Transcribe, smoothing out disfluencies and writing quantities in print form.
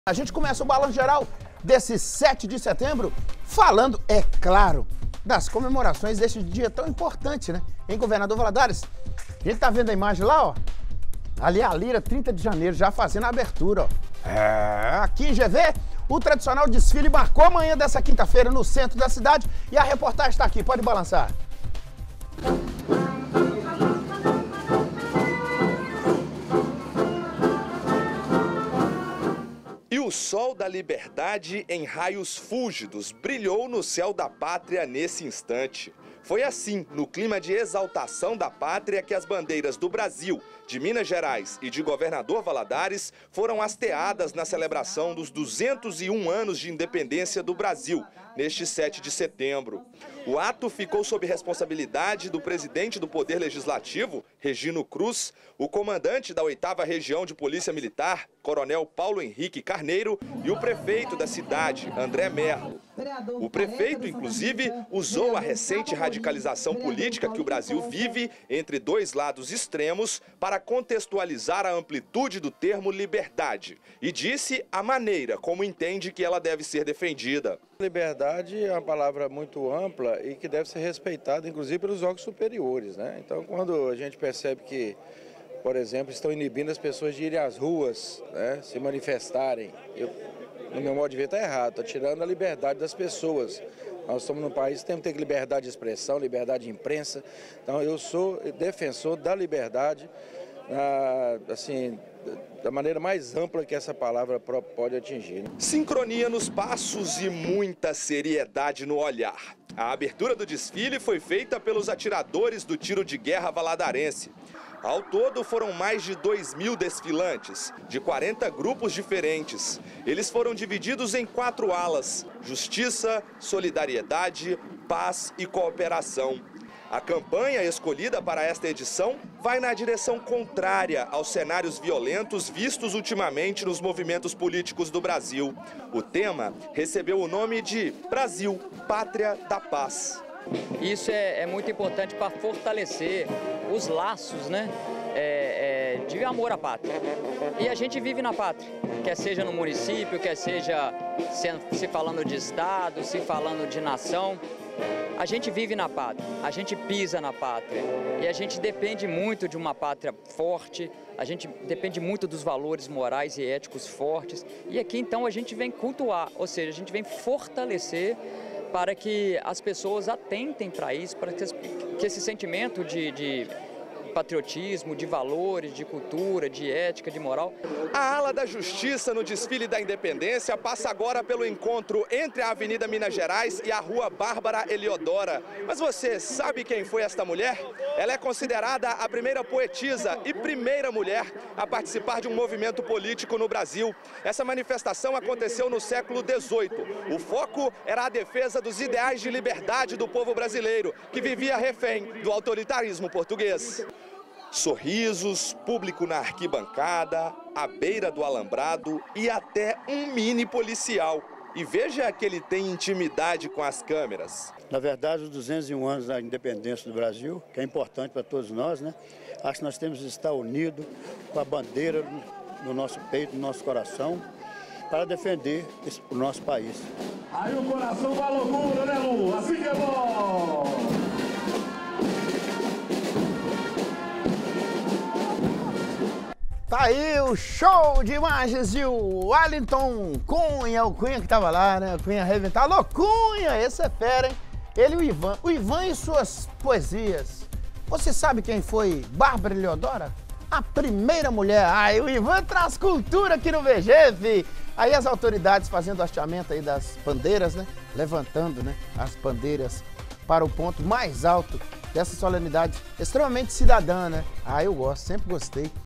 A gente começa o balanço geral desse 7 de setembro falando, é claro, das comemorações deste dia tão importante, né? Em Governador Valadares, a gente tá vendo a imagem lá, ó. Ali a Lira, 30 de janeiro, já fazendo a abertura, ó. Aqui em GV, o tradicional desfile marcou a manhã dessa quinta-feira no centro da cidade e a reportagem está aqui, pode balançar. E o sol da liberdade, em raios fúlgidos, brilhou no céu da pátria nesse instante. Foi assim, no clima de exaltação da pátria, que as bandeiras do Brasil, de Minas Gerais e de Governador Valadares foram hasteadas na celebração dos 201 anos de independência do Brasil, neste 7 de setembro. O ato ficou sob responsabilidade do presidente do Poder Legislativo, Regino Cruz, o comandante da 8ª Região de Polícia Militar, Coronel Paulo Henrique Carneiro, e o prefeito da cidade, André Merlo. O prefeito, inclusive, usou a recente radicalização política que o Brasil vive entre dois lados extremos para contextualizar a amplitude do termo liberdade e disse a maneira como entende que ela deve ser defendida. Liberdade é uma palavra muito ampla e que deve ser respeitada, inclusive, pelos órgãos superiores, né? Então, quando a gente percebe que, por exemplo, estão inibindo as pessoas de irem às ruas, né, se manifestarem, no meu modo de ver, está errado, está tirando a liberdade das pessoas. Nós estamos num país que temos que ter liberdade de expressão, liberdade de imprensa. Então, eu sou defensor da liberdade, assim, da maneira mais ampla que essa palavra pode atingir. Sincronia nos passos e muita seriedade no olhar. A abertura do desfile foi feita pelos atiradores do tiro de guerra valadarense. Ao todo, foram mais de 2.000 desfilantes, de 40 grupos diferentes. Eles foram divididos em 4 alas: justiça, solidariedade, paz e cooperação. A campanha escolhida para esta edição vai na direção contrária aos cenários violentos vistos ultimamente nos movimentos políticos do Brasil. O tema recebeu o nome de Brasil, Pátria da Paz. Isso é muito importante para fortalecer os laços, né, de amor à pátria. E a gente vive na pátria, quer seja no município, quer seja se falando de estado, se falando de nação. A gente vive na pátria, a gente pisa na pátria e a gente depende muito de uma pátria forte, a gente depende muito dos valores morais e éticos fortes. E aqui então a gente vem cultuar, ou seja, a gente vem fortalecer para que as pessoas atentem para isso, para que esse sentimento de patriotismo, de valores, de cultura, de ética, de moral. A ala da Justiça no desfile da Independência passa agora pelo encontro entre a Avenida Minas Gerais e a Rua Bárbara Eliodora. Mas você sabe quem foi esta mulher? Ela é considerada a primeira poetisa e primeira mulher a participar de um movimento político no Brasil. Essa manifestação aconteceu no século XVIII. O foco era a defesa dos ideais de liberdade do povo brasileiro, que vivia refém do autoritarismo português. Sorrisos, público na arquibancada, à beira do alambrado e até um mini policial. E veja que ele tem intimidade com as câmeras. Na verdade, os 201 anos da independência do Brasil, que é importante para todos nós, né? Acho que nós temos que estar unidos com a bandeira no nosso peito, no nosso coração, para defender o nosso país. Aí o coração vai loucura, né, Lu? Assim que é bom! Tá aí o show de imagens de Wellington Cunha, o Cunha que tava lá, né? O Cunha arrebentar. Alô, Cunha, esse é fera, hein? Ele e o Ivan. O Ivan e suas poesias. Você sabe quem foi Bárbara Eliodora? A primeira mulher. Ai, o Ivan traz cultura aqui no VG, fi. Aí as autoridades fazendo o hasteamento aí das bandeiras, né? Levantando, né? As bandeiras para o ponto mais alto dessa solenidade extremamente cidadã, né? Ah, eu gosto, sempre gostei.